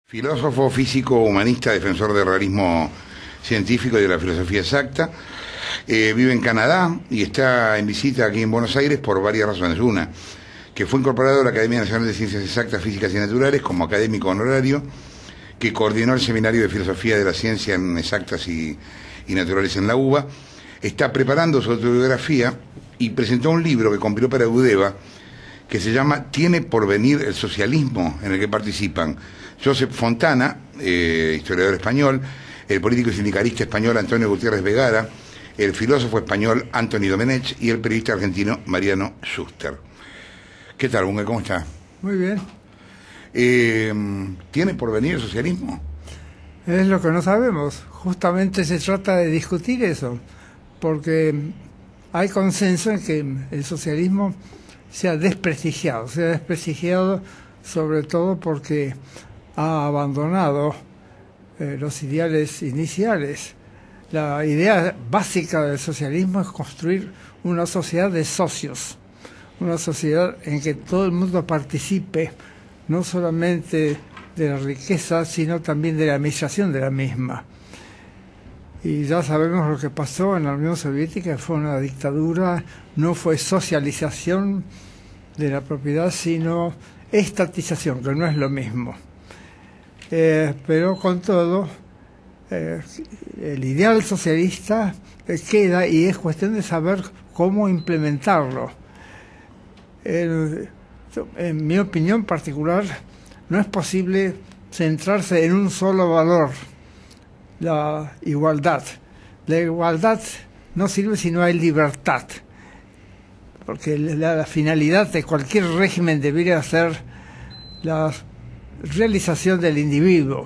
Filósofo, físico, humanista, defensor del realismo científico y de la filosofía exacta. Vive en Canadá y está en visita aquí en Buenos Aires por varias razones. Una, que fue incorporado a la Academia Nacional de Ciencias Exactas, Físicas y Naturales como académico honorario, que coordinó el Seminario de Filosofía de la Ciencia en Exactas y Naturales en la UBA. Está preparando su autobiografía y presentó un libro que compiló para Eudeva, que se llama Tiene por venir el socialismo, en el que participan Josep Fontana, historiador español, el político y sindicalista español Antonio Gutiérrez Vergara, el filósofo español Antoni Domenech y el periodista argentino Mariano Schuster. ¿Qué tal, Bunge? ¿Cómo está? Muy bien. ¿Tiene por venir el socialismo? Es lo que no sabemos. Justamente se trata de discutir eso, porque hay consenso en que el socialismo se ha desprestigiado sobre todo porque ha abandonado los ideales iniciales. La idea básica del socialismo es construir una sociedad de socios, una sociedad en que todo el mundo participe, no solamente de la riqueza, sino también de la administración de la misma. Y ya sabemos lo que pasó en la Unión Soviética, fue una dictadura, no fue socialización de la propiedad, sino estatización, que no es lo mismo. Pero con todo, el ideal socialista queda y es cuestión de saber cómo implementarlo. En mi opinión particular, no es posible centrarse en un solo valor, la igualdad. La igualdad no sirve si no hay libertad, porque la finalidad de cualquier régimen debería ser la realización del individuo.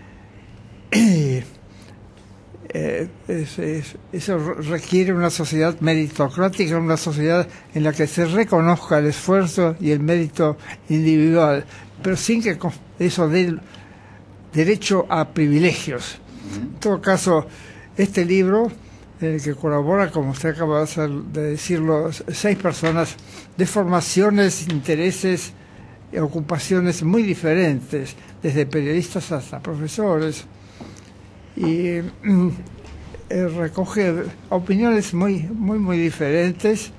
Eso requiere una sociedad meritocrática, una sociedad en la que se reconozca el esfuerzo y el mérito individual, pero sin que eso dé derecho a privilegios. En todo caso, este libro, en el que colabora, como usted acaba de decirlo, 6 personas de formaciones, intereses y ocupaciones muy diferentes, desde periodistas hasta profesores, y recoge opiniones muy diferentes.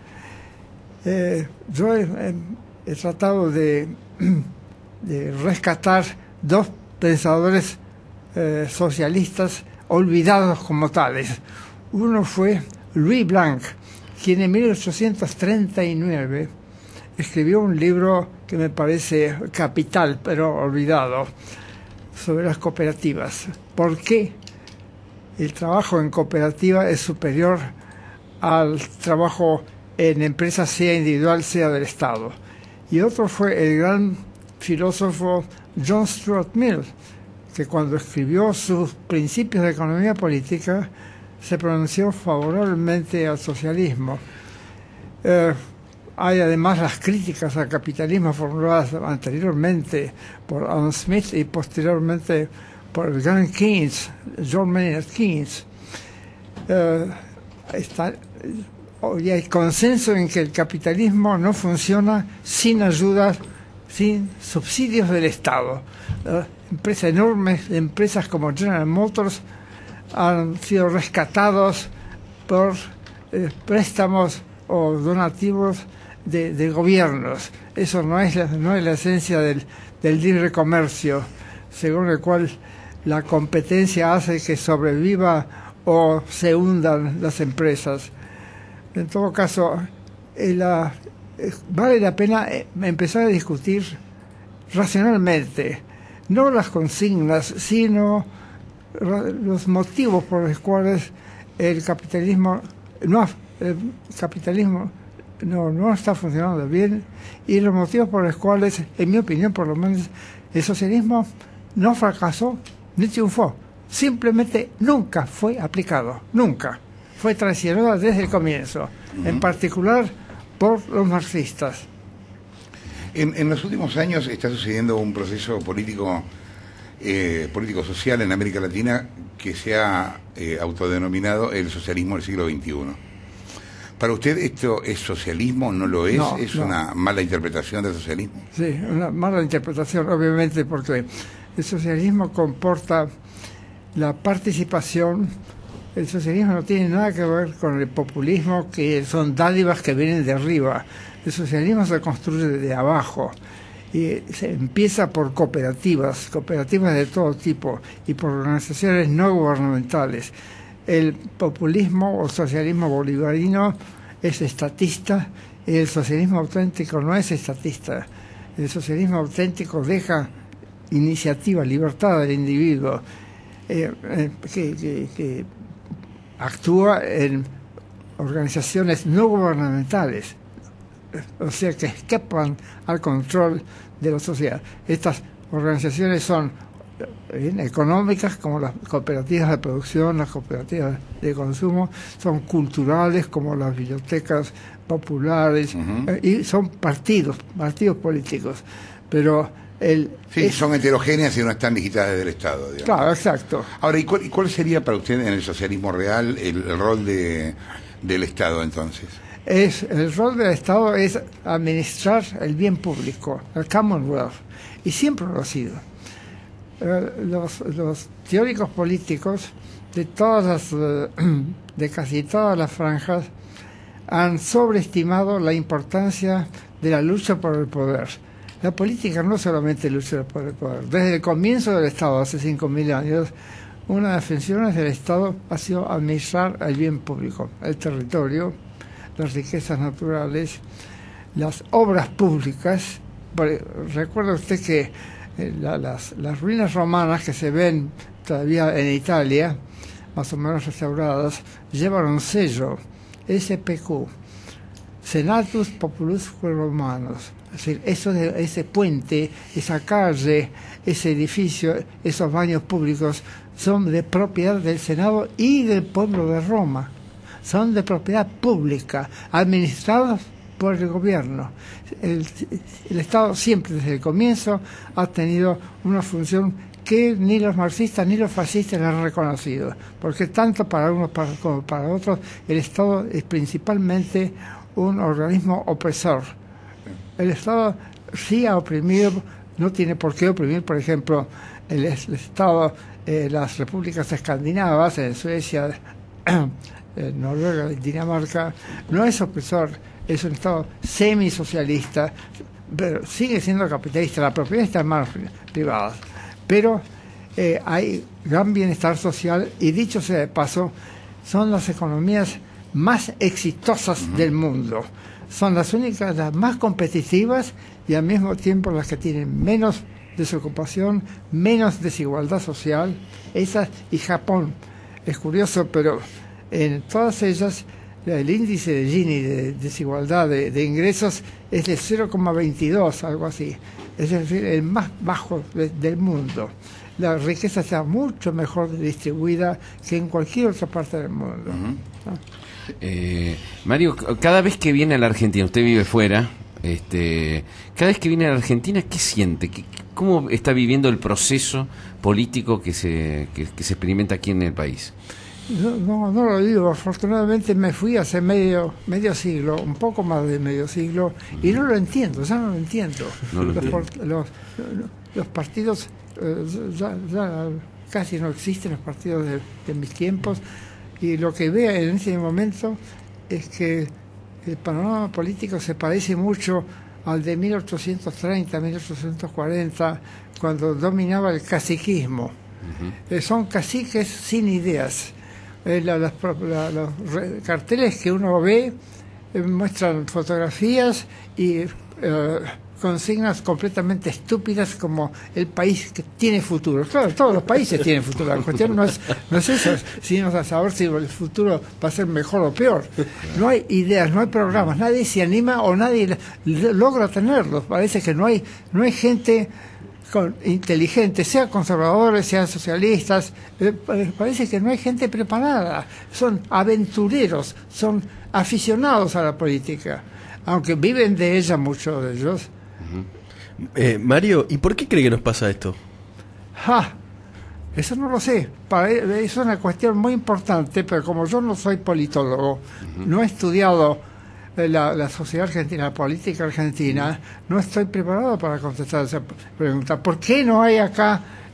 Yo he tratado de rescatar 2 pensadores socialistas olvidados como tales. Uno fue Louis Blanc, quien en 1839 escribió un libro que me parece capital, pero olvidado, sobre las cooperativas. ¿Por qué el trabajo en cooperativa es superior al trabajo en empresa, sea individual, sea del Estado? Y otro fue el gran filósofo John Stuart Mill, que cuando escribió sus principios de economía política se pronunció favorablemente al socialismo. Hay además las críticas al capitalismo formuladas anteriormente por Adam Smith y posteriormente por el gran Keynes, John Maynard Keynes. Hoy hay consenso en que el capitalismo no funciona sin ayuda, sin subsidios del Estado. Enormes empresas como General Motors han sido rescatados por préstamos o donativos de gobiernos. Eso no es la esencia del libre comercio, según el cual la competencia hace que sobreviva o se hundan las empresas. En todo caso, vale la pena empezar a discutir racionalmente, no las consignas, sino los motivos por los cuales el capitalismo no está funcionando bien, y los motivos por los cuales, en mi opinión por lo menos, el socialismo no fracasó ni triunfó. Simplemente nunca fue aplicado, nunca. Fue traicionado desde el comienzo, en particular por los marxistas. En los últimos años está sucediendo un proceso político-social en América Latina que se ha autodenominado el socialismo del siglo XXI. ¿Para usted esto es socialismo? ¿No lo es? ¿Es una mala interpretación del socialismo? Sí, una mala interpretación, obviamente, porque El socialismo comporta la participación. El socialismo no tiene nada que ver con el populismo, que son dádivas que vienen de arriba. El socialismo se construye de abajo y se empieza por cooperativas de todo tipo y por organizaciones no gubernamentales. El populismo o socialismo bolivariano es estatista y el socialismo auténtico no es estatista. El socialismo auténtico deja iniciativa, libertad del individuo, que actúa en organizaciones no gubernamentales, o sea, que escapan al control de la sociedad. Estas organizaciones son económicas, como las cooperativas de producción, las cooperativas de consumo, son culturales, como las bibliotecas populares, y son partidos políticos, pero son heterogéneas y no están digitadas del Estado, digamos. Claro, exacto. Ahora, ¿y cuál sería para usted en el socialismo real el rol del Estado entonces? El rol del Estado es administrar el bien público, el Commonwealth, y siempre lo ha sido. Los teóricos políticos de casi todas las franjas han sobreestimado la importancia de la lucha por el poder. La política no solamente lucha por el poder. Desde el comienzo del Estado, hace 5.000 años, una de las funciones del Estado ha sido administrar el bien público, el territorio, las riquezas naturales, las obras públicas. Recuerda usted que las ruinas romanas que se ven todavía en Italia, más o menos restauradas, llevan un sello, SPQ, Senatus Populusque Romanos. Es decir, ese puente, esa calle, ese edificio, esos baños públicos son de propiedad del Senado y del pueblo de Roma. Son de propiedad pública, administrados por el gobierno. El Estado siempre, desde el comienzo, ha tenido una función que ni los marxistas ni los fascistas han reconocido, porque tanto para unos como para otros, el Estado es principalmente un organismo opresor. El Estado sí ha oprimido, no tiene por qué oprimir, por ejemplo, el Estado, las repúblicas escandinavas, en Suecia, en Noruega, Dinamarca, no es opresor, es un Estado semisocialista, pero sigue siendo capitalista, la propiedad está en manos privadas, pero hay gran bienestar social y, dicho sea de paso, son las economías más exitosas del mundo. Son las únicas, las más competitivas y al mismo tiempo las que tienen menos desocupación, menos desigualdad social. Esas y Japón. Es curioso, pero en todas ellas el índice de Gini de desigualdad de ingresos es de 0,22, algo así. Es decir, el más bajo del mundo. La riqueza está mucho mejor distribuida que en cualquier otra parte del mundo. ¿No? Mario, cada vez que viene a la Argentina, usted vive fuera, cada vez que viene a la Argentina, ¿qué siente? ¿Cómo está viviendo el proceso político que se experimenta aquí en el país? No lo digo, afortunadamente me fui hace medio siglo, un poco más de medio siglo, y no lo entiendo, ya no lo entiendo. Los partidos ya casi no existen, los partidos de mis tiempos. Y lo que veo en ese momento es que el panorama político se parece mucho al de 1830, 1840, cuando dominaba el caciquismo. Son caciques sin ideas. Los carteles que uno ve muestran fotografías y consignas completamente estúpidas como el país que tiene futuro. Claro, todos los países tienen futuro. La cuestión no es eso, sino a saber si el futuro va a ser mejor o peor. No hay ideas, no hay programas, nadie se anima o nadie logra tenerlos. Parece que no hay gente inteligente, sean conservadores, sean socialistas, parece que no hay gente preparada. Son aventureros, son aficionados a la política, aunque viven de ella muchos de ellos. Mario, ¿y por qué cree que nos pasa esto? Eso no lo sé. Es una cuestión muy importante, pero como yo no soy politólogo, no he estudiado la sociedad argentina, la política argentina, no estoy preparado para contestar esa pregunta. ¿Por qué no hay acá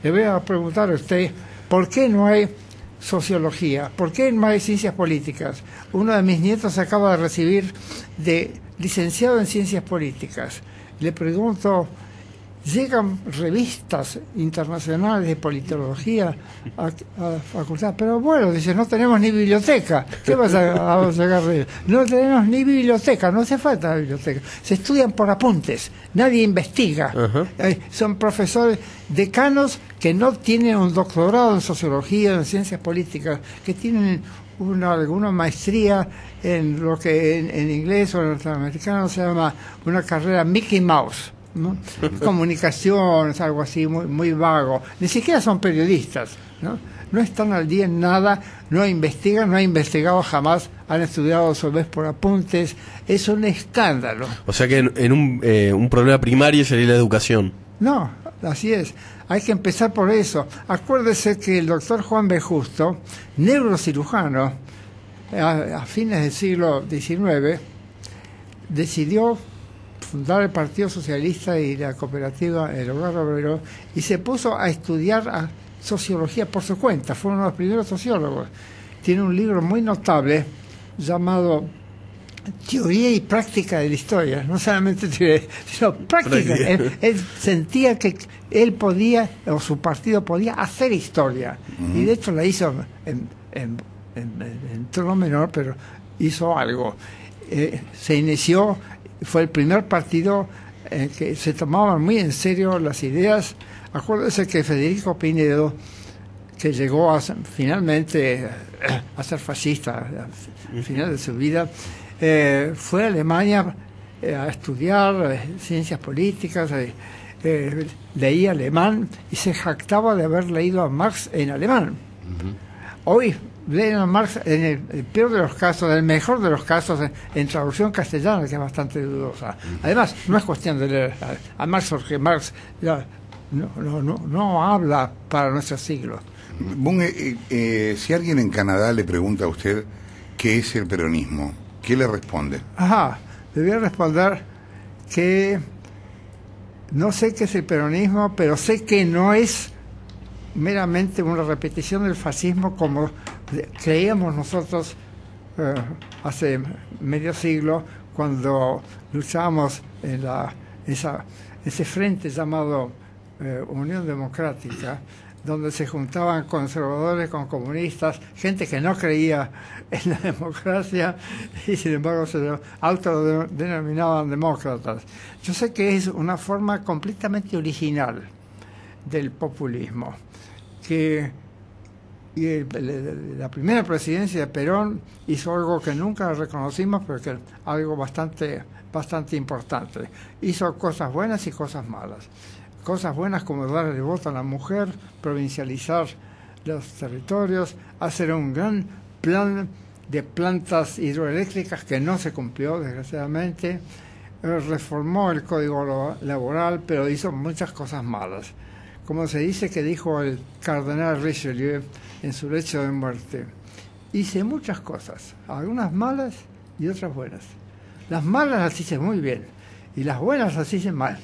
le voy a preguntar a usted, ¿por qué no hay sociología? ¿Por qué no hay ciencias políticas? Uno de mis nietos acaba de recibir de licenciado en ciencias políticas. Le pregunto, llegan revistas internacionales de politología a facultad, pero bueno, dice, no tenemos ni biblioteca. ¿Qué vas a sacar? No tenemos ni biblioteca, no hace falta biblioteca. Se estudian por apuntes, nadie investiga. Son profesores, decanos que no tienen un doctorado en sociología, en ciencias políticas, que tienen alguna maestría en lo que en inglés o en norteamericano se llama una carrera Mickey Mouse, ¿no? Comunicaciones, algo así muy vago. Ni siquiera son periodistas, ¿no? No están al día en nada, no investigan, no han investigado jamás, han estudiado su vez por apuntes. Es un escándalo. O sea que en un problema primario sería la educación. No, así es. Hay que empezar por eso. Acuérdese que el doctor Juan B. Justo, neurocirujano, a fines del siglo XIX, decidió fundar el Partido Socialista y la cooperativa El Hogar Obrero y se puso a estudiar sociología por su cuenta. Fue uno de los primeros sociólogos. Tiene un libro muy notable llamado Teoría y Práctica de la Historia. No solamente teoría, sino práctica. Él sentía que él podía, o su partido podía hacer historia. Y de hecho la hizo en tono menor, pero hizo algo. Se inició, fue el primer partido en que se tomaban muy en serio las ideas. Acuérdese que Federico Pinedo, que llegó finalmente a ser fascista al final de su vida, fue a Alemania a estudiar ciencias políticas, leía alemán y se jactaba de haber leído a Marx en alemán. Hoy leen a Marx en el peor de los casos, en el mejor de los casos, en traducción castellana, que es bastante dudosa. Además, no es cuestión de leer a Marx, porque Marx ya no habla para nuestro siglo. Bunge, si alguien en Canadá le pregunta a usted qué es el peronismo, ¿qué le responde? Le voy a responder que no sé qué es el peronismo, pero sé que no es meramente una repetición del fascismo como creíamos nosotros hace medio siglo, cuando luchábamos en ese frente llamado Unión Democrática, donde se juntaban conservadores con comunistas, gente que no creía en la democracia y sin embargo se autodenominaban demócratas. Yo sé que es una forma completamente original del populismo, que la primera presidencia de Perón hizo algo que nunca reconocimos, pero que algo bastante importante. Hizo cosas buenas y cosas malas. Cosas buenas como darle voto a la mujer, provincializar los territorios, hacer un gran plan de plantas hidroeléctricas que no se cumplió, desgraciadamente. Reformó el código laboral, pero hizo muchas cosas malas. Como se dice que dijo el cardenal Richelieu en su lecho de muerte, hice muchas cosas, algunas malas y otras buenas. Las malas las hice muy bien y las buenas las hice mal.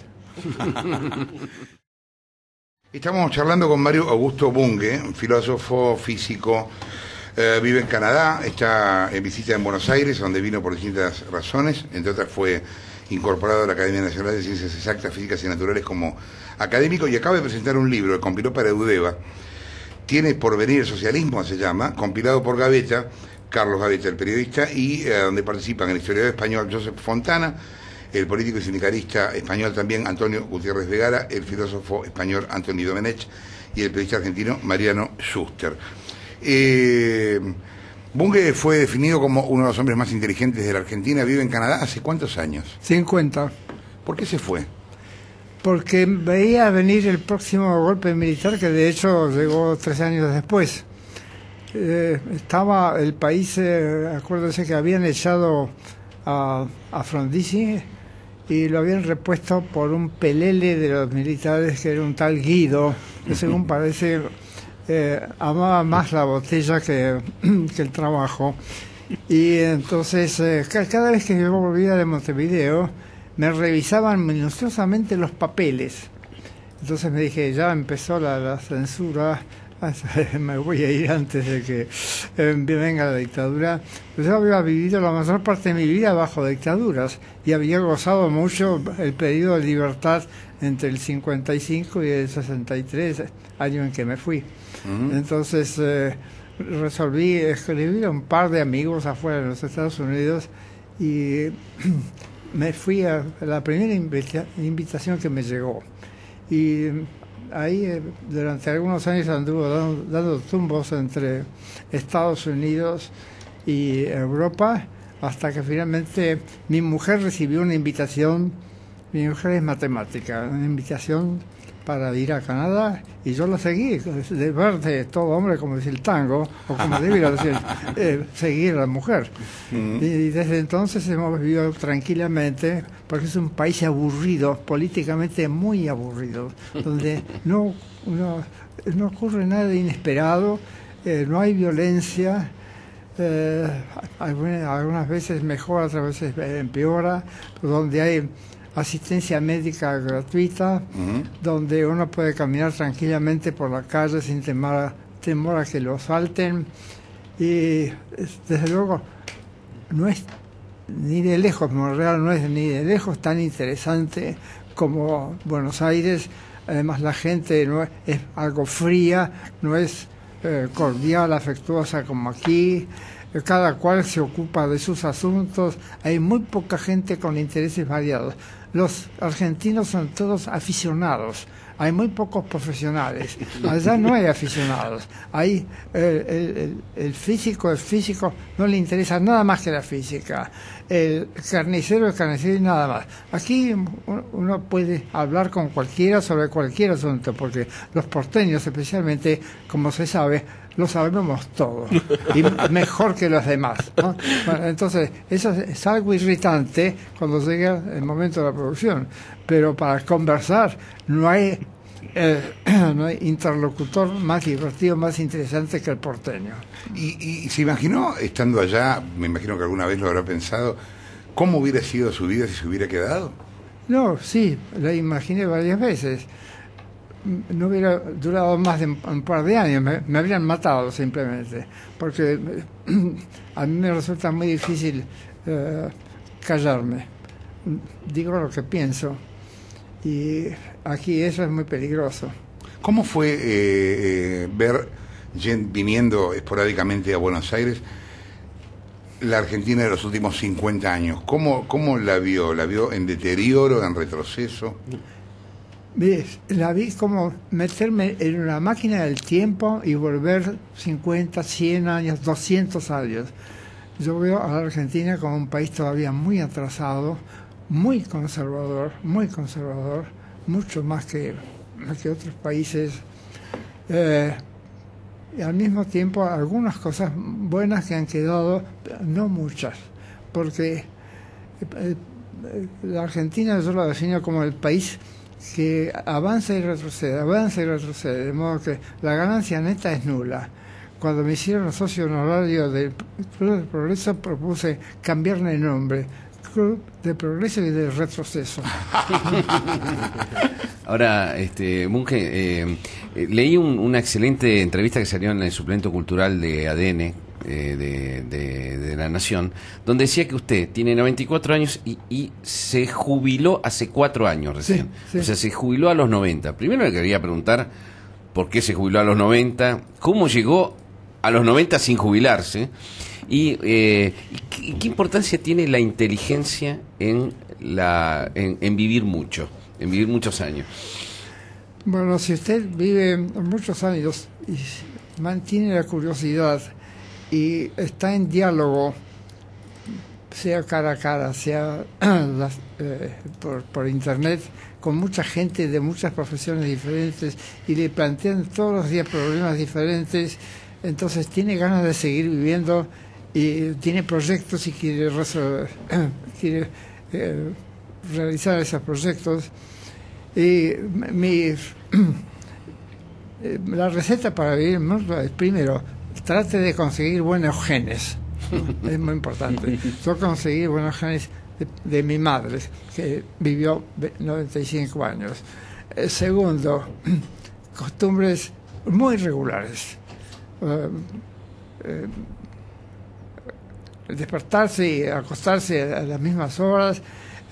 Estamos charlando con Mario Augusto Bunge, filósofo, físico, vive en Canadá, está en visita en Buenos Aires, donde vino por distintas razones, entre otras fue incorporado a la Academia Nacional de Ciencias Exactas, Físicas y Naturales como académico, y acaba de presentar un libro que compiló para Eudeva, Tiene por venir el socialismo, se llama, compilado por Gavetta, Carlos Gavetta, el periodista, y donde participan el historiador español Josep Fontana, el político y sindicalista español también Antonio Gutiérrez Vergara, el filósofo español Antoni Domenech y el periodista argentino Mariano Schuster. Bunge fue definido como uno de los hombres más inteligentes de la Argentina, vive en Canadá ¿hace cuántos años? 50. ¿Por qué se fue? Porque veía venir el próximo golpe militar, que de hecho llegó 3 años después. Estaba el país, acuérdense que habían echado a Frondizi y lo habían repuesto por un pelele de los militares que era un tal Guido, que según parece amaba más la botella que el trabajo. Y entonces cada vez que yo volvía de Montevideo me revisaban minuciosamente los papeles Entonces me dije, ya empezó la censura, me voy a ir antes de que venga la dictadura. Pues yo había vivido la mayor parte de mi vida bajo dictaduras y había gozado mucho el periodo de libertad entre el 55 y el 63, año en que me fui. Entonces resolví escribir a un par de amigos afuera de los Estados Unidos y me fui a la primera invitación que me llegó. Y ahí durante algunos años anduvo dando tumbos entre Estados Unidos y Europa, hasta que finalmente mi mujer recibió una invitación. Mi mujer es matemática, una invitación para ir a Canadá, y yo la seguí, de verde todo hombre, como dice el tango, o como debiera decir, seguir a la mujer. Y desde entonces hemos vivido tranquilamente, porque es un país aburrido, políticamente muy aburrido, donde no ocurre nada inesperado, no hay violencia, algunas veces mejora, otras veces empeora, donde hay asistencia médica gratuita, donde uno puede caminar tranquilamente por la calle sin temor a que lo asalten, y desde luego no es ni de lejos, Montreal no es ni de lejos tan interesante como Buenos Aires. Además la gente no es algo fría, no es cordial, afectuosa como aquí. Cada cual se ocupa de sus asuntos, hay muy poca gente con intereses variados. Los argentinos son todos aficionados, hay muy pocos profesionales. Allá no hay aficionados, hay el físico no le interesa nada más que la física, el carnicero y nada más. Aquí uno puede hablar con cualquiera sobre cualquier asunto, porque los porteños especialmente, como se sabe, lo sabemos todo, y mejor que los demás, ¿no? Bueno, entonces, eso es algo irritante cuando llega el momento de la producción, pero para conversar no hay interlocutor más divertido, más interesante que el porteño. ¿Y se imaginó, estando allá, me imagino que alguna vez lo habrá pensado, cómo hubiera sido su vida si se hubiera quedado? No, sí, la imaginé varias veces. No hubiera durado más de un par de años, me habrían matado simplemente, porque a mí me resulta muy difícil callarme, digo lo que pienso, y aquí eso es muy peligroso. ¿Cómo fue ver, viniendo esporádicamente a Buenos Aires, la Argentina de los últimos 50 años? ¿Cómo la vio? ¿La vio en deterioro, en retroceso? La vi como meterme en una máquina del tiempo y volver 50, 100 años, 200 años. Yo veo a la Argentina como un país todavía muy atrasado, muy conservador, mucho más que otros países. Y al mismo tiempo algunas cosas buenas que han quedado, no muchas, porque la Argentina yo la defino como el país que avanza y retrocede, de modo que la ganancia neta es nula. Cuando me hicieron socio honorario del Club del Progreso, propuse cambiarle el nombre, Club de Progreso y de Retroceso. Ahora, Bunge, leí una excelente entrevista que salió en el suplemento cultural de ADN, de La Nación, donde decía que usted tiene 94 años y se jubiló hace 4 años recién. Sí. O sea, se jubiló a los 90. Primero le quería preguntar por qué se jubiló a los 90, cómo llegó a los 90 sin jubilarse, y qué importancia tiene la inteligencia en vivir mucho, en vivir muchos años. Bueno, si usted vive muchos años y mantiene la curiosidad y está en diálogo, sea cara a cara, sea por internet, con mucha gente de muchas profesiones diferentes, y le plantean todos los días problemas diferentes, entonces tiene ganas de seguir viviendo y tiene proyectos y quiere realizar esos proyectos. Y la receta para vivir mucho es, primero, trate de conseguir buenos genes, ¿no? Es muy importante. Yo conseguí buenos genes de mi madre, que vivió 95 años. Segundo, costumbres muy regulares. Despertarse y acostarse a las mismas horas,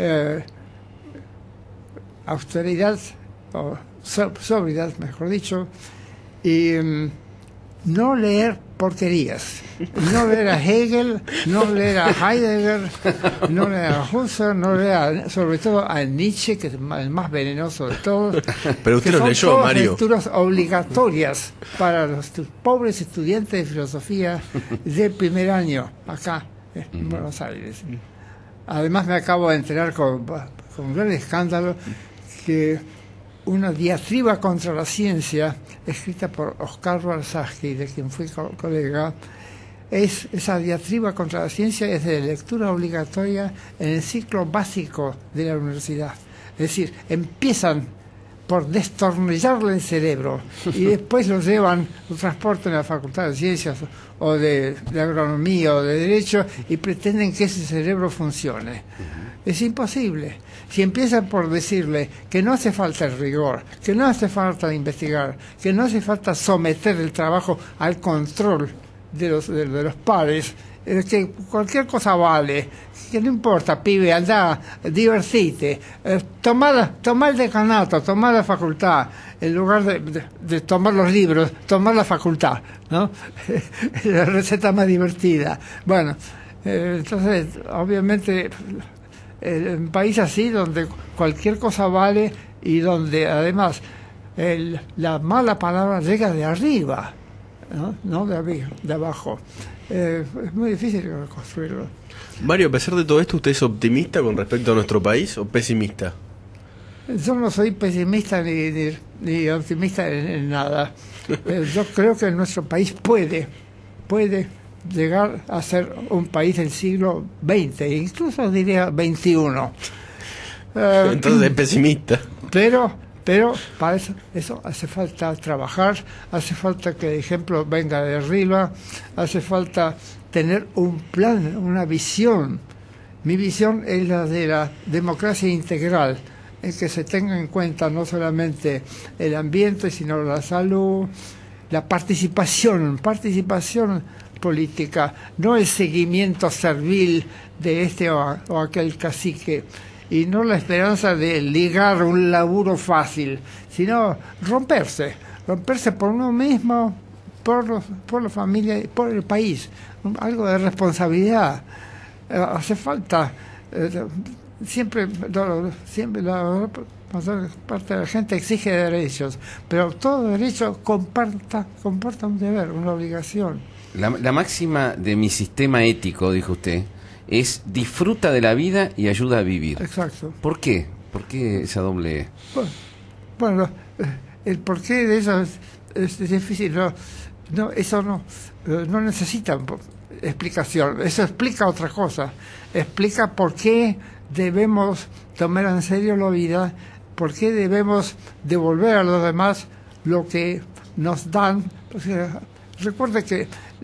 austeridad, o sobriedad, mejor dicho, y no leer porquerías, no leer a Hegel, no leer a Heidegger, no leer a Husserl, no leer sobre todo a Nietzsche, que es el más venenoso de todos. Pero usted los leyó, todas Mario. lecturas obligatorias para los pobres estudiantes de filosofía del primer año, acá en Buenos Aires. Además me acabo de enterar con gran escándalo que una diatriba contra la ciencia, escrita por Oscar Barzazki, de quien fui colega, esa diatriba contra la ciencia es de lectura obligatoria en el ciclo básico de la universidad. Es decir, empiezan por destornillarle el cerebro y después lo llevan, lo transportan a la Facultad de Ciencias o de Agronomía o de Derecho y pretenden que ese cerebro funcione. Es imposible. Si empiezan por decirle que no hace falta el rigor, que no hace falta investigar, que no hace falta someter el trabajo al control de los pares, que cualquier cosa vale, que no importa, pibe, anda, divertite, tomá el decanato, tomá la facultad, en lugar de tomar los libros, tomar la facultad, ¿no? La receta más divertida. Bueno, entonces, obviamente, en un país así, donde cualquier cosa vale y donde, además, la mala palabra llega de arriba, no de abajo. Es muy difícil reconstruirlo. Mario, a pesar de todo esto, ¿usted es optimista con respecto a nuestro país o pesimista? Yo no soy pesimista ni optimista en nada. Yo creo que nuestro país puede llegar a ser un país del siglo XX, incluso diría XXI. Entonces es pesimista. Pero para eso hace falta trabajar, hace falta que el ejemplo venga de arriba, hace falta tener un plan, una visión. Mi visión es la de la democracia integral, en que se tenga en cuenta no solamente el ambiente, sino la salud, la participación política, no el seguimiento servil de este o aquel cacique, y no la esperanza de ligar un laburo fácil, sino romperse por uno mismo, por la familia y por el país, algo de responsabilidad. Hace falta, siempre la mayor parte de la gente exige derechos, pero todo derecho comporta un deber, una obligación. La máxima de mi sistema ético, dijo usted, es disfruta de la vida y ayuda a vivir. Exacto. ¿Por qué? ¿Por qué esa doble...? Bueno, el porqué de eso es difícil. Eso no necesita explicación. Eso explica otra cosa. Explica por qué debemos tomar en serio la vida, por qué debemos devolver a los demás lo que nos dan. O sea, recuerde que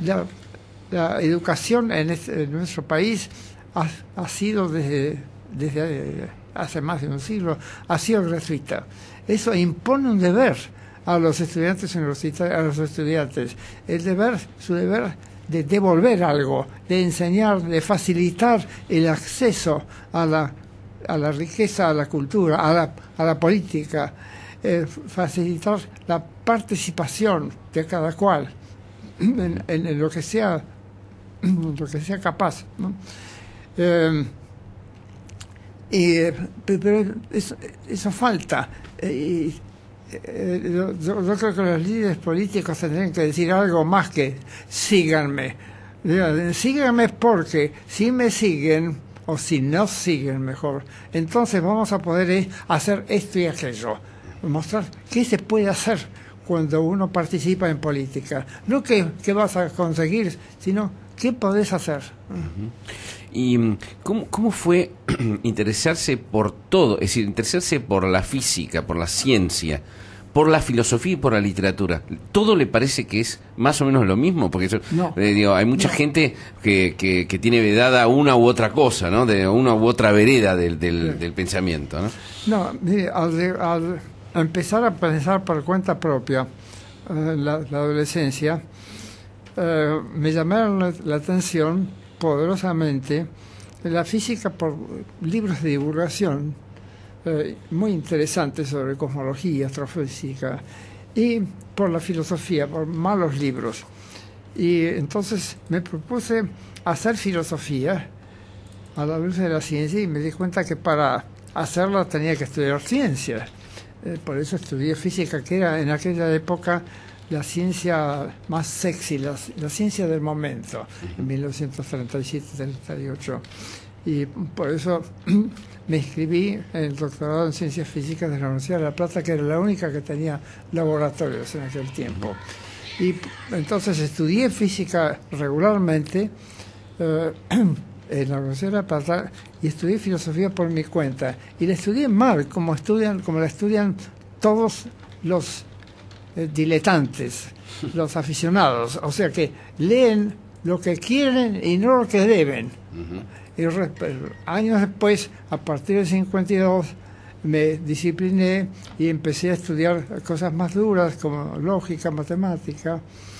la educación en nuestro país ha sido desde hace más de un siglo, ha sido gratuita. Eso impone un deber a los estudiantes universitarios, a los estudiantes. Su deber de devolver algo, de enseñar, de facilitar el acceso a la riqueza, a la cultura, a la política, facilitar la participación de cada cual en lo que sea capaz, ¿no? Pero eso falta. Yo creo que los líderes políticos tendrían que decir algo más que síganme. Síganme porque si me siguen, o si no siguen mejor, entonces vamos a poder hacer esto y aquello. Mostrar qué se puede hacer cuando uno participa en política. No qué vas a conseguir, sino qué podés hacer. ¿Y cómo fue interesarse por todo? Es decir, interesarse por la física, por la ciencia, por la filosofía y por la literatura. ¿Todo le parece que es más o menos lo mismo? Porque hay mucha gente que tiene vedada una u otra cosa, ¿no? De una u otra vereda del pensamiento, ¿no? No, mire, empezar a pensar por cuenta propia la adolescencia, me llamaron la atención poderosamente la física por libros de divulgación muy interesantes sobre cosmología, astrofísica, y por la filosofía, por malos libros. Y entonces me propuse hacer filosofía a la luz de la ciencia y me di cuenta que para hacerla tenía que estudiar ciencia. Por eso estudié física, que era en aquella época la ciencia más sexy, la ciencia del momento, en 1937-38. Y por eso me inscribí en el doctorado en Ciencias Físicas de la Universidad de La Plata, que era la única que tenía laboratorios en aquel tiempo. Y entonces estudié física regularmente en la Universidad de La Plata y estudié filosofía por mi cuenta. Y la estudié mal, como la estudian todos los diletantes, los aficionados. O sea que leen lo que quieren y no lo que deben. Y años después, a partir del 52, me discipliné y empecé a estudiar cosas más duras como lógica, matemática,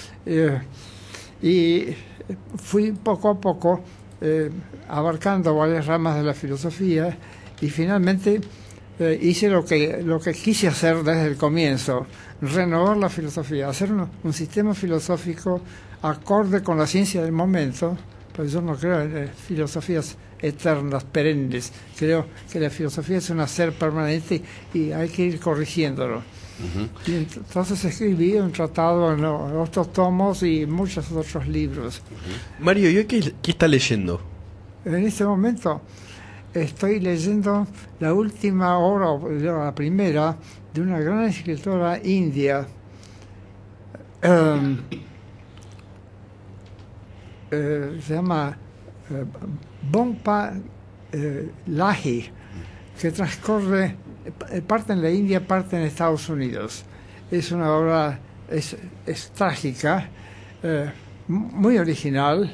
y fui poco a poco abarcando varias ramas de la filosofía y finalmente hice lo que quise hacer desde el comienzo, renovar la filosofía, hacer un sistema filosófico acorde con la ciencia del momento. Pues yo no creo en filosofías eternas, perennes. Creo que la filosofía es un hacer permanente y hay que ir corrigiéndolo. Y entonces escribí un tratado en otros tomos y muchos otros libros. Mario, ¿y hoy qué está leyendo? En este momento estoy leyendo la última obra, la primera, de una gran escritora india, se llama Bompa Lahi, que transcurre parte en la India, parte en Estados Unidos. Es una obra, es trágica, muy original.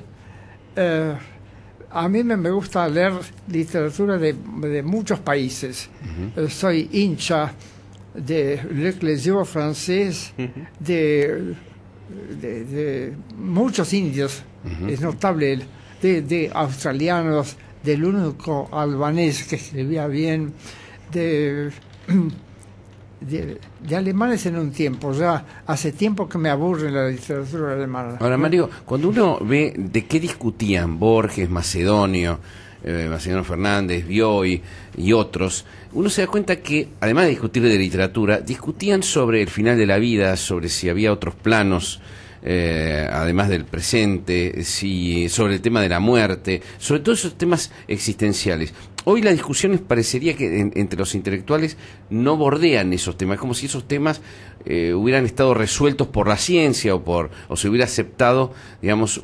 A mí me gusta leer literatura de muchos países. Soy hincha de l'Éclasion francés, de muchos indios. Es notable, de australianos, del único albanés que escribía bien, de alemanes en un tiempo. Ya hace tiempo que me aburre la literatura alemana. Ahora, Mario, cuando uno ve de qué discutían Borges, Macedonio Fernández, Bioy y otros, uno se da cuenta que, además de discutir de literatura, discutían sobre el final de la vida, sobre si había otros planos, además del presente, sobre el tema de la muerte, sobre todos esos temas existenciales. Hoy las discusiones parecería que entre los intelectuales no bordean esos temas, es como si esos temas hubieran estado resueltos por la ciencia o se hubiera aceptado, digamos,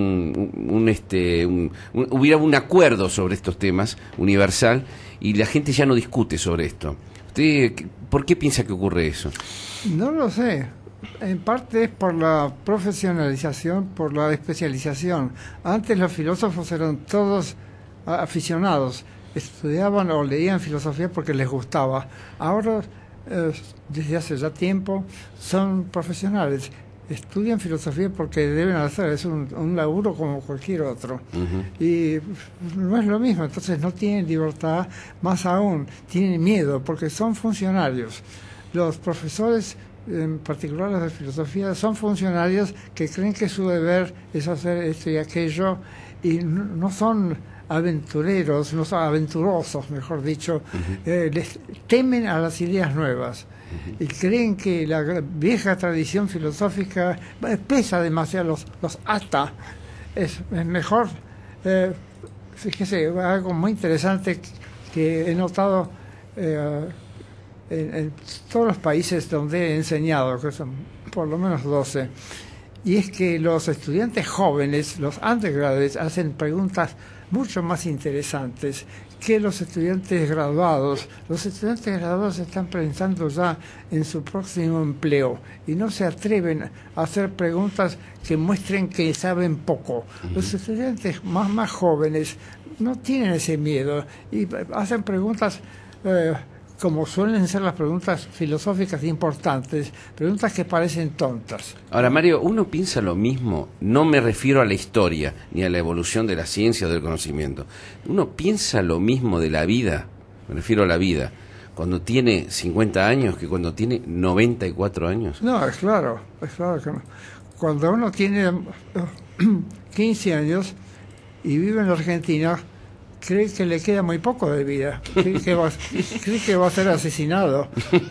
hubiera un acuerdo sobre estos temas universal y la gente ya no discute sobre esto. ¿Usted por qué piensa que ocurre eso? No lo sé. En parte es por la profesionalización, por la especialización. Antes los filósofos eran todos aficionados, estudiaban o leían filosofía porque les gustaba. Ahora, desde hace ya tiempo, son profesionales. Estudian filosofía porque deben hacer, es un laburo como cualquier otro. Y no es lo mismo, entonces no tienen libertad, más aún, tienen miedo porque son funcionarios. Los profesores, en particular los de filosofía, son funcionarios que creen que su deber es hacer esto y aquello y no son aventureros, no son aventurosos, mejor dicho. Les temen a las ideas nuevas y creen que la vieja tradición filosófica pesa demasiado, los ata. Es mejor, fíjese, algo muy interesante que he notado en todos los países donde he enseñado, que son por lo menos 12, y es que los estudiantes jóvenes, los undergraduates, hacen preguntas mucho más interesantes que los estudiantes graduados. Los estudiantes graduados están pensando ya en su próximo empleo y no se atreven a hacer preguntas que muestren que saben poco. Los estudiantes más jóvenes no tienen ese miedo y hacen preguntas como suelen ser las preguntas filosóficas importantes, preguntas que parecen tontas. Ahora, Mario, ¿uno piensa lo mismo? No me refiero a la historia, ni a la evolución de la ciencia o del conocimiento. ¿Uno piensa lo mismo de la vida? Me refiero a la vida. Cuando tiene 50 años que cuando tiene 94 años. No, es claro que no. Cuando uno tiene 15 años y vive en la Argentina, cree que le queda muy poco de vida, cree que va a ser asesinado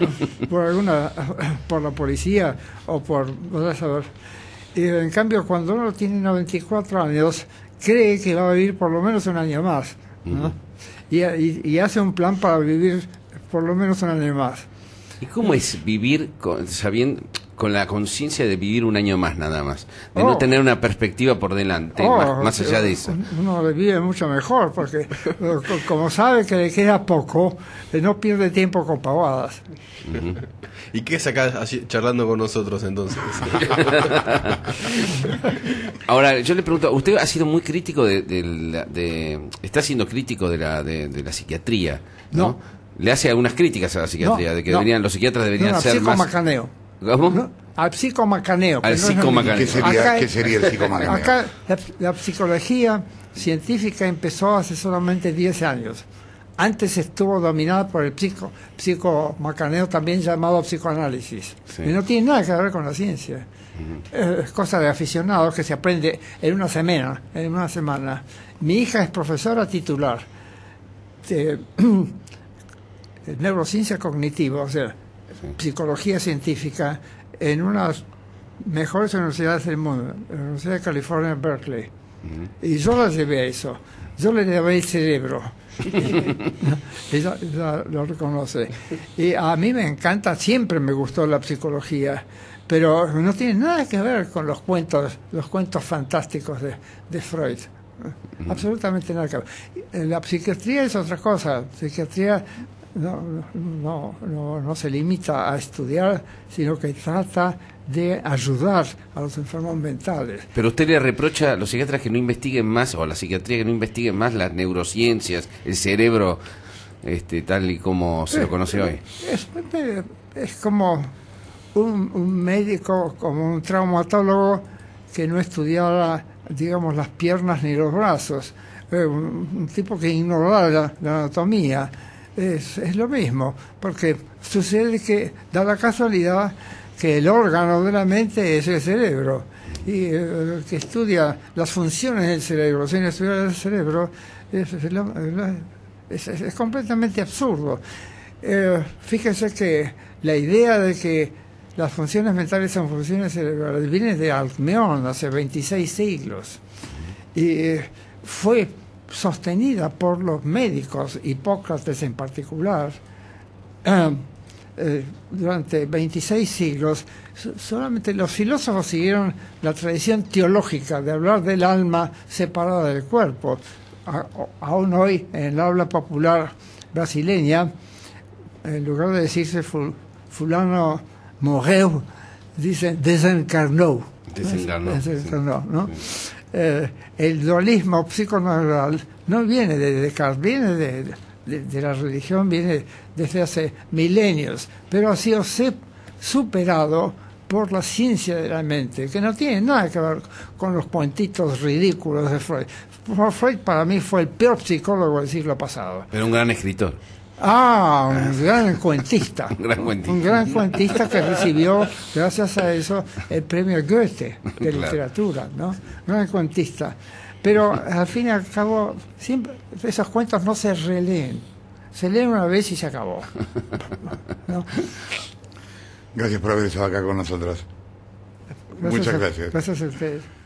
por la policía o por, no sé saber. Y en cambio, cuando uno tiene 94 años, cree que va a vivir por lo menos un año más, ¿no? Y hace un plan para vivir por lo menos un año más. ¿Y cómo es vivir con la conciencia de vivir un año más nada más? De no tener una perspectiva por delante, más allá de eso. Uno vive mucho mejor, porque como sabe que le queda poco, no pierde tiempo con pavadas. ¿Y qué sacás así, charlando con nosotros entonces? Ahora, yo le pregunto, usted ha sido muy crítico está siendo crítico de la psiquiatría, ¿no? No. Le hace algunas críticas a la psiquiatría, de que los psiquiatras deberían ser más... Psicomacaneo. ¿Cómo? ¿No? Al psicomacaneo. Al psicomacaneo. ¿Qué sería el psicomacaneo? Acá la psicología científica empezó hace solamente 10 años. Antes estuvo dominada por el psicomacaneo, también llamado psicoanálisis. Sí. Y no tiene nada que ver con la ciencia. Es cosa de aficionados que se aprende en una semana. Mi hija es profesora titular de neurociencia cognitiva, o sea, psicología científica, en una de las mejores universidades del mundo, la Universidad de California en Berkeley. Y yo la llevé a eso. Yo le llevé el cerebro. Ella lo reconoce. Y a mí me encanta, siempre me gustó la psicología, pero no tiene nada que ver con los cuentos fantásticos de Freud. Absolutamente nada que ver. La psiquiatría es otra cosa. La psiquiatría no se limita a estudiar, sino que trata de ayudar a los enfermos mentales. Pero usted le reprocha a los psiquiatras que no investiguen más, o a la psiquiatría que no investiguen más las neurociencias, el cerebro, tal y como se lo conoce hoy. Es como un médico, como un traumatólogo que no estudiara, digamos, las piernas ni los brazos, un tipo que ignorara la anatomía. Es lo mismo, porque sucede que da la casualidad que el órgano de la mente es el cerebro, y que estudia las funciones del cerebro sin estudiar el cerebro es completamente absurdo. Fíjese que la idea de que las funciones mentales son funciones cerebrales viene de Alcmeón hace 26 siglos y fue sostenida por los médicos, Hipócrates en particular, durante 26 siglos. Solamente los filósofos siguieron la tradición teológica de hablar del alma separada del cuerpo. Aún hoy, en el habla popular brasileña, en lugar de decirse fulano morreu, dicen desencarnó. Desencarnó, ¿no? Sí. El dualismo psiconeural no viene de Descartes, viene de la religión, viene desde hace milenios, pero ha sido superado por la ciencia de la mente, que no tiene nada que ver con los cuentitos ridículos de Freud. Freud para mí fue el peor psicólogo del siglo pasado. Pero un gran escritor. Un gran cuentista. Un gran cuentista que recibió, gracias a eso, el premio Goethe de literatura, ¿no? Un gran cuentista. Pero al fin y al cabo, siempre esos cuentos no se releen. Se leen una vez y se acabó, ¿no? Gracias por haber estado acá con nosotros. Muchas gracias. Gracias a ustedes.